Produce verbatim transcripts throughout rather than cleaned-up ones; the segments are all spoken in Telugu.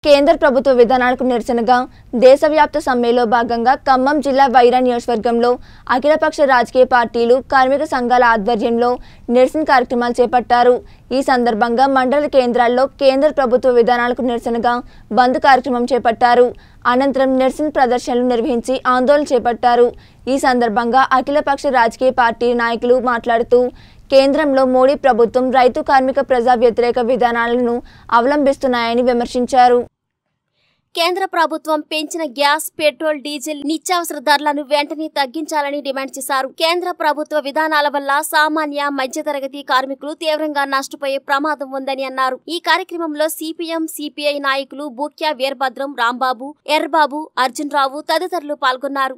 కేంద్ర ప్రభుత్వ విధానాలకు నిరసనగా దేశవ్యాప్త సమ్మెలో భాగంగా ఖమ్మం జిల్లా వైరా నియోజకవర్గంలో అఖిలపక్ష రాజకీయ పార్టీలు కార్మిక సంఘాల ఆధ్వర్యంలో నిరసన కార్యక్రమాలు చేపట్టారు। ఈ సందర్భంగా మండల కేంద్రాల్లో కేంద్ర ప్రభుత్వ విధానాలకు నిరసనగా బంద్ కార్యక్రమం చేపట్టారు। అనంతరం నిరసన ప్రదర్శనలు నిర్వహించి ఆందోళన చేపట్టారు। ఈ సందర్భంగా అఖిలపక్ష రాజకీయ పార్టీ నాయకులు మాట్లాడుతూ కేంద్రంలో మోడీ ప్రభుత్వం రైతు కార్మిక ప్రజా వ్యతిరేక విధానాలను అవలంబిస్తున్నాయని విమర్శించారు। కేంద్ర ప్రభుత్వం పెంచిన గ్యాస్, పెట్రోల్, డీజిల్ నిత్యావసర ధరలను వెంటనే తగ్గించాలని డిమాండ్ చేశారు। కేంద్ర ప్రభుత్వ విధానాల వల్ల సామాన్య మధ్యతరగతి కార్మికులు తీవ్రంగా నష్టపోయే ప్రమాదం ఉందని అన్నారు। ఈ కార్యక్రమంలో సిపిఎం, సిపిఐ నాయకులు బూక్యా వీరభద్రం, రాంబాబు, ఎర్రబాబు, అర్జున్ రావు తదితరులు పాల్గొన్నారు।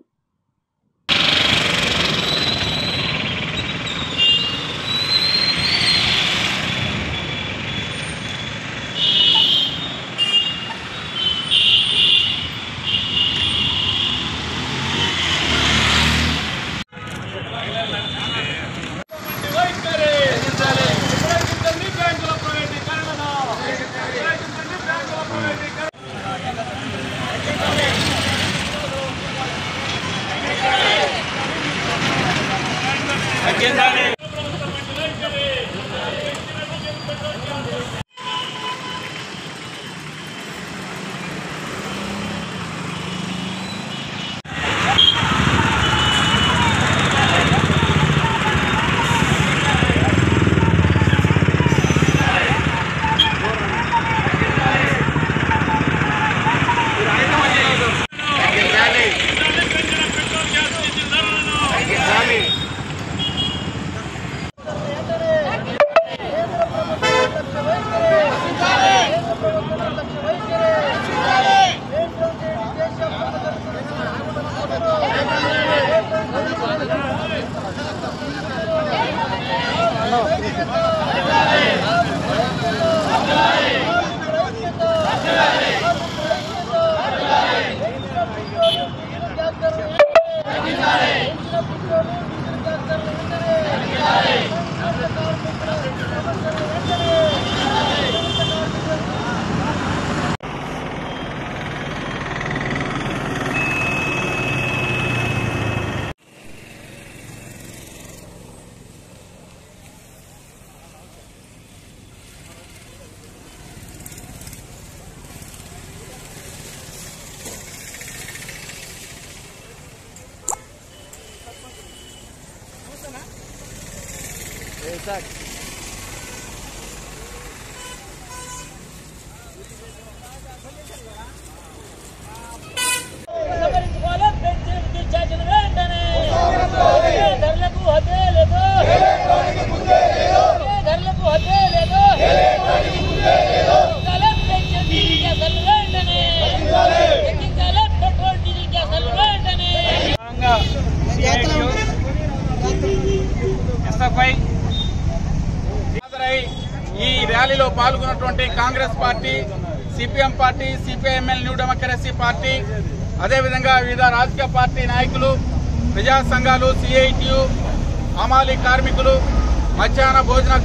ఈ ర్యాలీలో పాల్గొన్నటువంటి Congress party, CPM party, CPIML New Democracy party, అదేవిధంగా వివిధ రాజకీయ పార్టీ నాయకులు, ప్రజా సంఘాలు, సిఐటియు, హమాలీ కార్మికులు, మధ్యాహ్న భోజన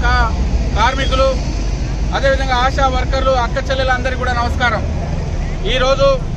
కార్మికులు, అదేవిధంగా ఆశా వర్కర్లు, అక్క చెల్లెలందరికీ కూడా నమస్కారం। ఈరోజు